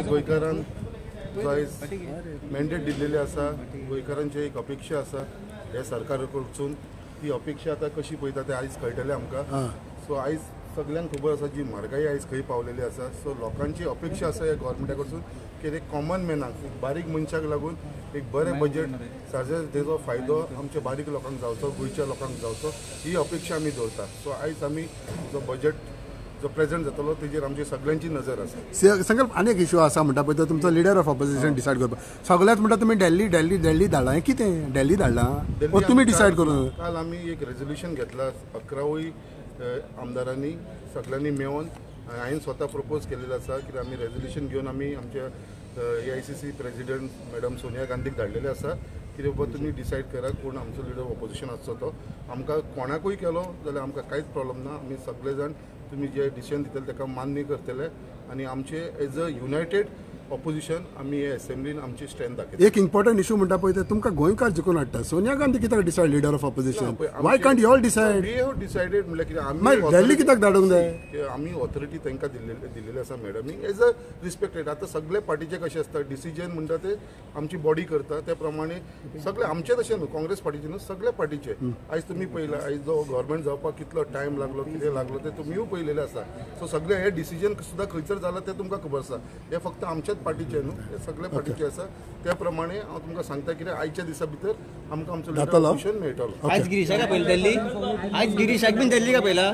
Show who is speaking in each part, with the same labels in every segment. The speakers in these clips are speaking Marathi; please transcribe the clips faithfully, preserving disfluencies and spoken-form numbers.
Speaker 1: आयज गोंयकारांक जो आयज मॅन्डेट दिल्लेले आसा, गोंयकारांची एक अपेक्षा आसा हे सरकारा कडसून. ती अपेक्षा आता कशी पळयता ते आयज कळटलें आमकां. सो आयज सगळ्यांक खबर आसा जी म्हारगाई आयज खंय पावलेली आसा. सो लोकांची अपेक्षा आसा ह्या गोवोरमेंटा कडसून की एक कॉमन मॅनाक, एक बारीक मनशाक लागून एक बरें बजेट सारकें तेजो फायदो आमच्या बारीक लोकांक जावचो, गोंयच्या लोकांक जावचो, ही अपेक्षा आमी दवरता. सो आयज आमी जो बजेट जो प्रेजेंट जातलो तेजेर आमची सगळ्यांची नजर आसा.
Speaker 2: संकल्प आनी एक इश्यू आसा म्हणटा पळय तो तुमचो लिडर ऑफ ऑपोजिशन डिसायड करपाक. सगळ्यात म्हणटा तुमी दिल्ली दिल्ली दिल्ली धाडला. हें कितें दिल्ली धाडला तुमी डिसायड करून?
Speaker 1: काल आमी एक रेजोल्युशन घेतला अकरावूय आमदारांनी सगळ्यांनी मेळून. हांवें स्वता प्रपोज केलेलें आसा की आमी रेजोल्युशन घेवन आमी आमच्या A I C C president madam Sonia गांधीक धाडलेले आसा की बाबा तुमी डिसायड करा कोण आमचो लिडर ऑपोजिशन आसचो तो. आमकां कोणाकूय केलो जाल्यार आमकां कांयच प्रॉब्लम ना. आमी सगळे जाण तुमी जे डिसिजन दितले ताका मान्य करतले आनी आमचे एज अ युनायटेड ऑपोजिशन आमी हे असेंब्लीन आमची स्ट्रेंथ दाखयता.
Speaker 2: एक इम्पॉर्टंट इश्यू म्हणटा पळय ते तुमकां गोंयकार जिखून हाडटा. सोनिया गांधी कित्याक decide leader of opposition? Why can't you all decide?
Speaker 1: We have decided म्हणल्यार कितें आमी
Speaker 2: दिल्ली कित्याक धाडूंक जाय?
Speaker 1: आमी ऑथॉरिटी तांकां दिल्लेली दिल्लेली आसा मॅडमी एज अ रिस्पेक्टेड. आतां सगळे पार्टीचे कशें आसता डिसिजन म्हणटा ते आमची बॉडी करता त्या प्रमाणे सगळे आमचे तशें न्हू काँग्रेस पार्टीचे न्हू सगळे पार्टीचे. आयज तुमी पळयला आयज जो गव्हर्मेंट जावपाक कितलो टायम लागलो कितें लागलो ते तुमीय पळयलेले आसा. सो सगळे हे डिसिजन सुद्दां खंयसर जालां ते तुमकां खबर आसा. हे फक्त आमच्याच पार्टीचे न्हू, हे सगळे पार्टीचे आसा. त्या प्रमाणे हांव तुमकां सांगता की आयच्या दिसा भितर आमकां आमचो लिडर ऑपोजिशन मेळटलो.
Speaker 3: आज गिरीशाक का पयला दिल्ली? आज गिरीशाक बीन दिल्ली का पयला?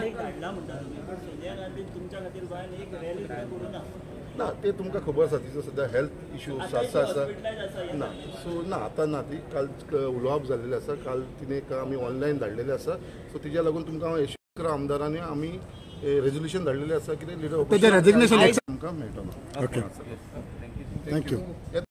Speaker 1: ना ते तुमकां खबर आसा तिचो सद्या हेल्थ इश्यू आसा आसा ना. सो ना आतां ना. ती काल उलोवप जाल्लेलें आसा. काल तिने आमी ऑनलायन धाडलेले आसा. सो तिच्या लागून तुमकां हांव अकरा आमदारांनी आमी रेजोल्युशन धाडलेलें आसा की लिडर ऑपोजिशन आमकां मेळटलो.
Speaker 2: थँक्यू.